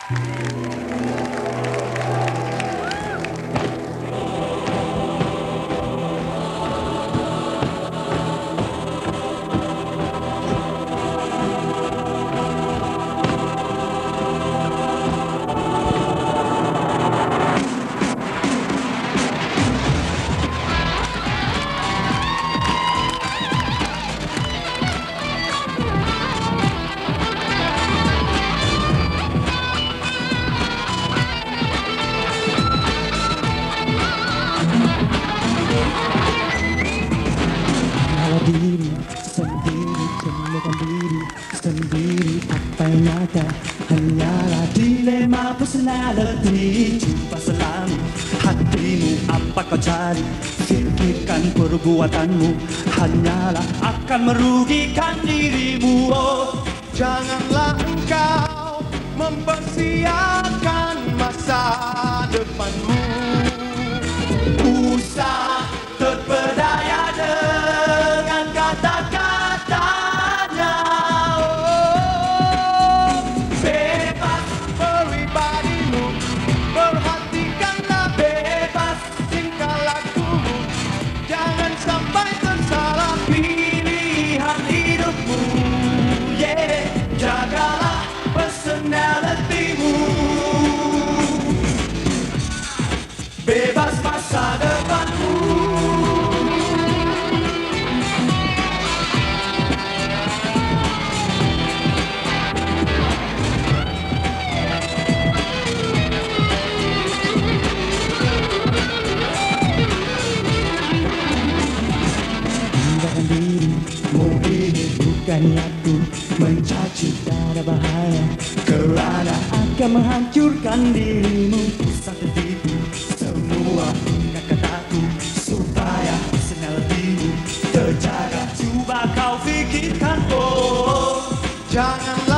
Diri sendiri, temukan diri sendiri. Apa yang nyata hanyalah dilema personality. Jumpa selalu hatimu, apa kau cari? Fikirkan perbuatanmu, hanyalah akan merugikan dirimu. Oh, Janganlah engkau mempersiapkan masa depanmu. usah terpedaya dengan kata-katanya. Oh, bebas Pribadimu, perhatikanlah bebas tingkah lakumu. Jangan sampai tersalah pilihan hidupmu. Yeah, jagalah personalitimu. Bebas masa depanmu. Tinggalkan dirimu, ini bukan niatku mencaci, tak ada bahaya kerana akan menghancurkan dirimu. Usah tertipu semua kata-kataku supaya personalitimu terjaga. Cuba kau fikirkan, oh, Janganlah